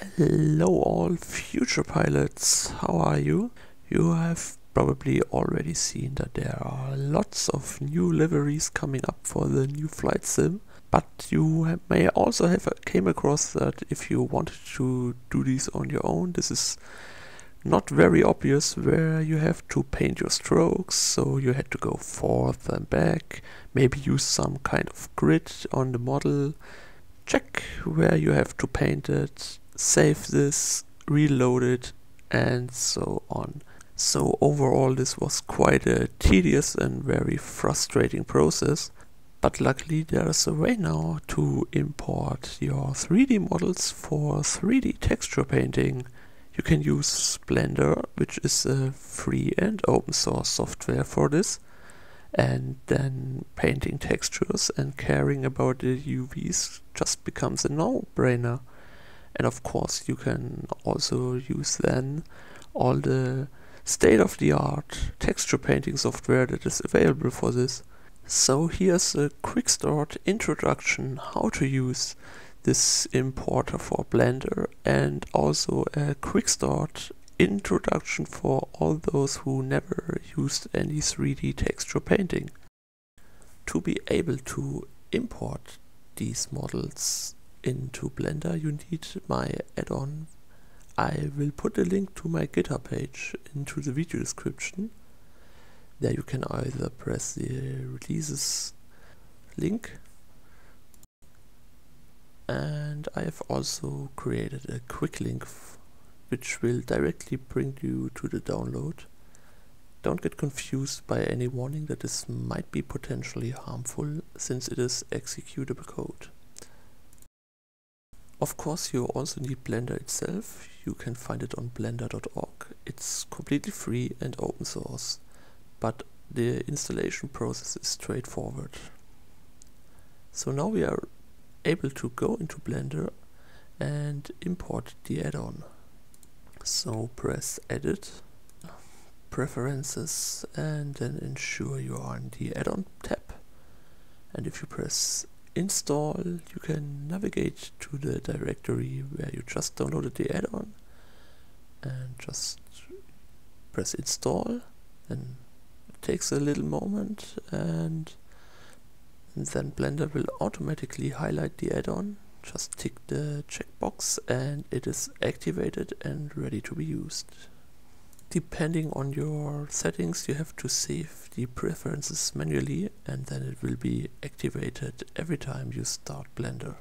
Hello all future pilots, how are you? You have probably already seen that there are lots of new liveries coming up for the new flight sim, but you may also have came across that if you wanted to do these on your own, this is not very obvious where you have to paint your strokes, so you had to go forth and back, maybe use some kind of grid on the model, check where you have to paint it, save this, reload it, and so on. So overall this was quite a tedious and very frustrating process, but luckily there is a way now to import your 3D models for 3D texture painting. You can use Blender, which is a free and open source software for this, and then painting textures and caring about the UVs just becomes a no-brainer. And of course you can also use then all the state-of-the-art texture painting software that is available for this. So here's a quick start introduction how to use this importer for Blender, and also a quick start introduction for all those who never used any 3D texture painting. To be able to import these models into Blender, you need my add-on. I will put a link to my GitHub page into the video description. There you can either press the releases link, and I have also created a quick link which will directly bring you to the download. Don't get confused by any warning that this might be potentially harmful, since it is executable code. Of course you also need Blender itself. You can find it on blender.org. It's completely free and open source, but the installation process is straightforward. So now we are able to go into Blender and import the add-on. So press Edit, Preferences, and then ensure you are in the add-on tab. And if you press Install, you can navigate to the directory where you just downloaded the add-on and just press Install. And it takes a little moment, and then Blender will automatically highlight the add-on. Just tick the checkbox and it is activated and ready to be used. Depending on your settings, you have to save the preferences manually, and then it will be activated every time you start Blender.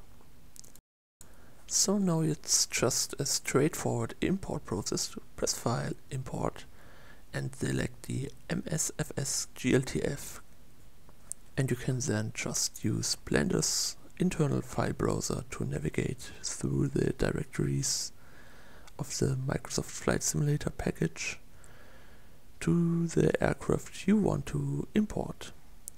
So now it's just a straightforward import process. Press File, Import, and select the MSFS GLTF. And you can then just use Blender's internal file browser to navigate through the directories of the Microsoft Flight Simulator package to the aircraft you want to import.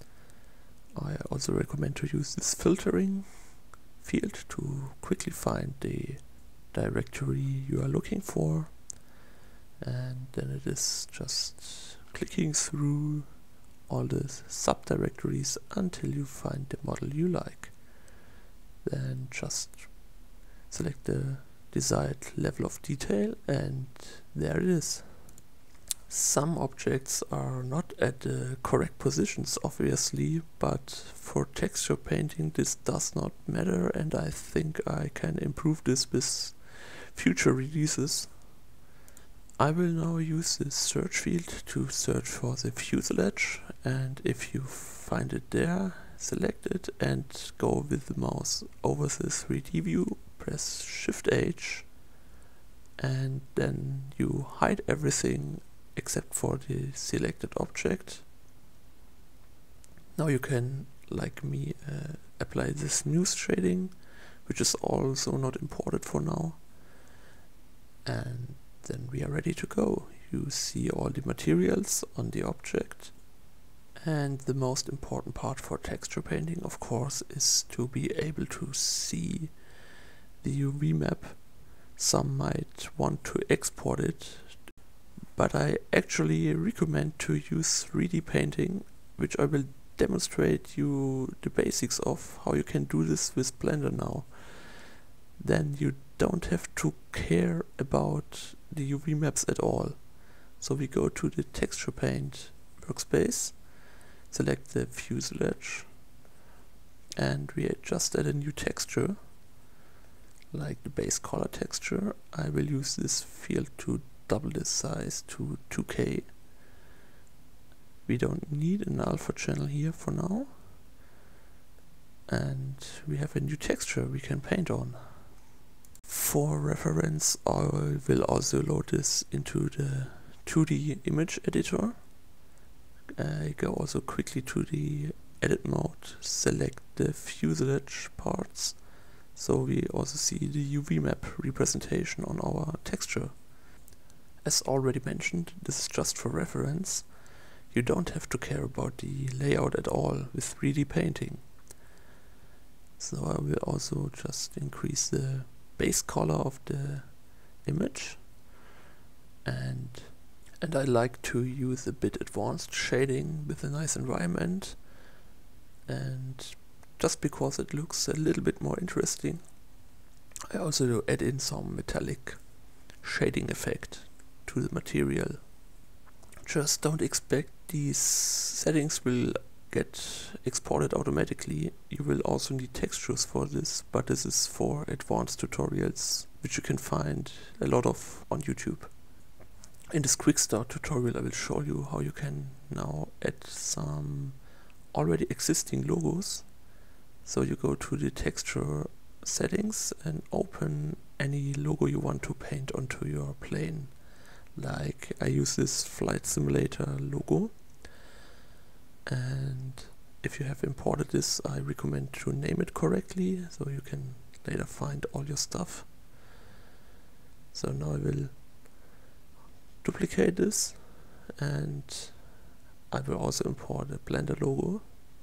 I also recommend to use this filtering field to quickly find the directory you are looking for, and then it is just clicking through all the subdirectories until you find the model you like. Then just select the desired level of detail, and there it is. Some objects are not at the correct positions obviously, but for texture painting this does not matter, and I think I can improve this with future releases. I will now use this search field to search for the fuselage, and if you find it there, select it and go with the mouse over the 3D view, press Shift H, and then you hide everything except for the selected object. Now you can, like me, apply this smooth shading, which is also not imported for now, and then we are ready to go. You see all the materials on the object, and the most important part for texture painting, of course, is to be able to see the UV map. Some might want to export it, but I actually recommend to use 3D painting, which I will demonstrate you the basics of how you can do this with Blender now. then you don't have to care about the UV maps at all. So we go to the texture paint workspace, select the fuselage, and we just add a new texture, like the base color texture. I will use this field to double this size to 2K. We don't need an alpha channel here for now. And we have a new texture we can paint on. For reference, I will also load this into the 2D image editor. I go also quickly to the edit mode, select the fuselage parts, so we also see the UV map representation on our texture. As already mentioned, this is just for reference. You don't have to care about the layout at all with 3D painting. So I will also just increase the base color of the image, and I like to use a bit advanced shading with a nice environment, and just because it looks a little bit more interesting, I also add in some metallic shading effect to the material. Just don't expect these settings will get exported automatically. You will also need textures for this, but this is for advanced tutorials, which you can find a lot of on YouTube. In this quick start tutorial I will show you how you can now add some already existing logos. So you go to the texture settings and open any logo you want to paint onto your plane. Like I use this Flight Simulator logo, and if you have imported this, I recommend to name it correctly so you can later find all your stuff. So now I will duplicate this, and I will also import a Blender logo.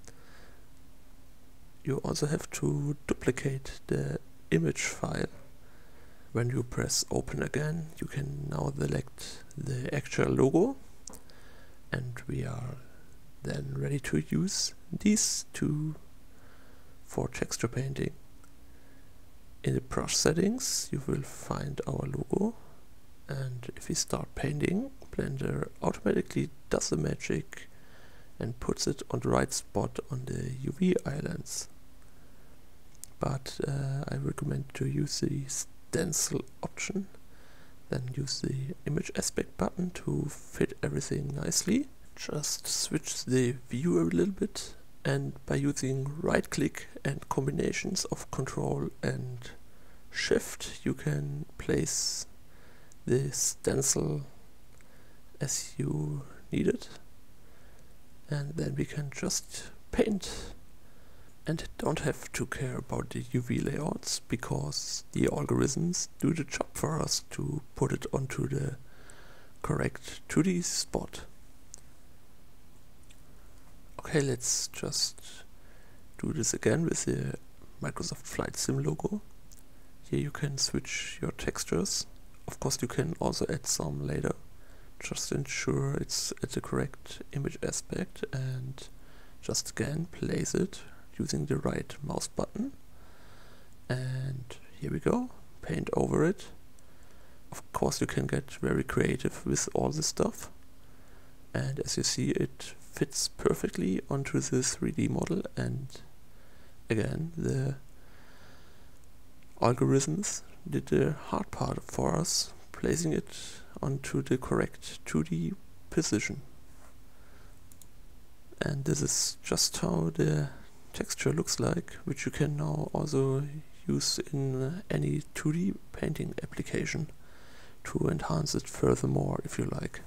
You also have to duplicate the image file. When you press open again, you can now select the actual logo, and we are then ready to use these two for texture painting. In the brush settings you will find our logo, and if we start painting, Blender automatically does the magic and puts it on the right spot on the UV islands. But I recommend to use the stencil option, then use the image aspect button to fit everything nicely. Just switch the view a little bit, and by using right click and combinations of Control and Shift you can place the stencil as you need it, and then we can just paint. And don't have to care about the UV layouts, because the algorithms do the job for us to put it onto the correct 2D spot. Okay, let's just do this again with the Microsoft Flight Sim logo. Here you can switch your textures. Of course you can also add some later. Just ensure it's at the correct image aspect, and just again place it using the right mouse button, and here we go, paint over it. Of course you can get very creative with all this stuff, and as you see it fits perfectly onto the 3D model, and again the algorithms did the hard part for us, placing it onto the correct 2D position. And this is just how the texture looks like, which you can now also use in any 2D painting application to enhance it furthermore if you like.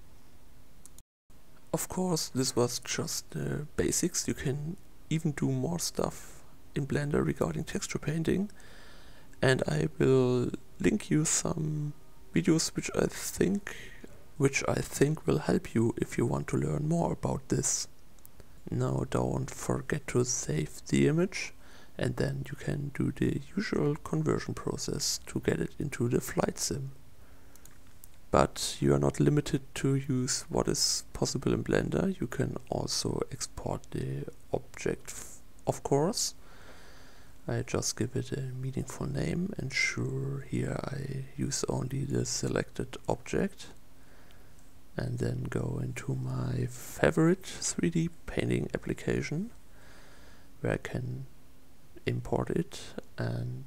Of course, this was just the basics. You can even do more stuff in Blender regarding texture painting, and I will link you some videos which I think will help you if you want to learn more about this. Now don't forget to save the image, and then you can do the usual conversion process to get it into the flight sim. But you are not limited to use what is possible in Blender. You can also export the object, of course. I just give it a meaningful name. Ensure here I use only the selected object, and then go into my favorite 3D painting application where I can import it and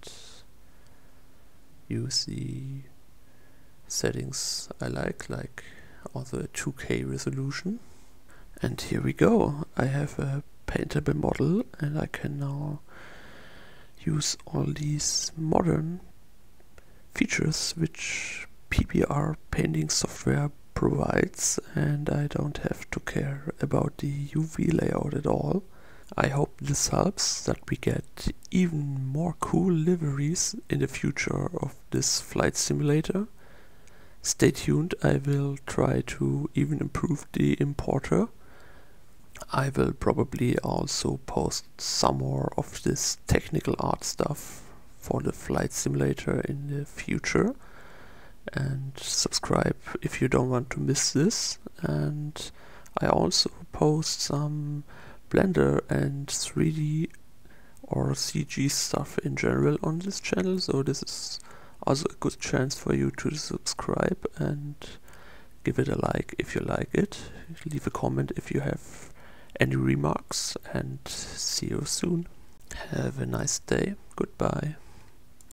use the settings I like also a 2K resolution. And here we go. I have a paintable model, and I can now use all these modern features which PBR painting software provides, and I don't have to care about the UV layout at all. I hope this helps, that we get even more cool liveries in the future of this flight simulator. Stay tuned, I will try to even improve the importer. I will probably also post some more of this technical art stuff for the flight simulator in the future. And subscribe if you don't want to miss this. And I also post some Blender and 3D or CG stuff in general on this channel, so this is also a good chance for you to subscribe and give it a like if you like it. Leave a comment if you have any remarks, and see you soon. Have a nice day. Goodbye.